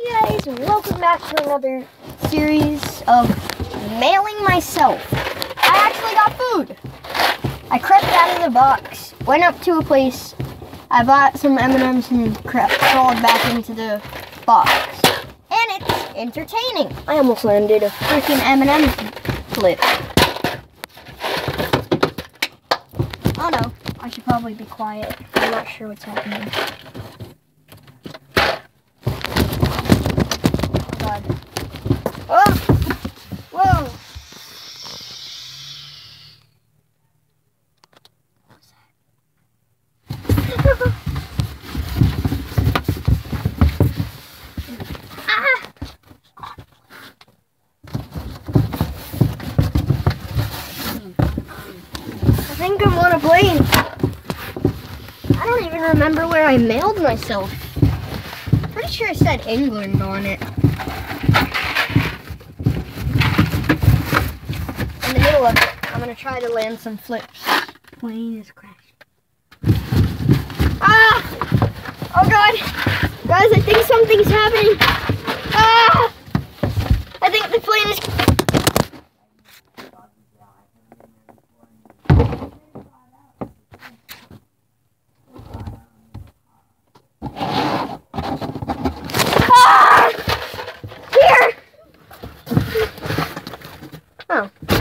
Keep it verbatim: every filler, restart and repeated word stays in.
Hey guys, welcome back to another series of mailing myself. I actually got food. I crept out of the box, went up to a place, I bought some M and M's and crept, crawled back into the box. And it's entertaining. I almost landed a freaking M and M flip. Oh no, I should probably be quiet. I'm not sure what's happening. Oh! Whoa! What was that? Ah! I think I'm on a plane. I don't even remember where I mailed myself. Pretty sure it said England on it. In the middle of it, I'm gonna try to land some flips. Plane is crashed. Ah! Oh god! Guys, I think something's happening. Ah! I think the plane is... Ah! Here! Oh.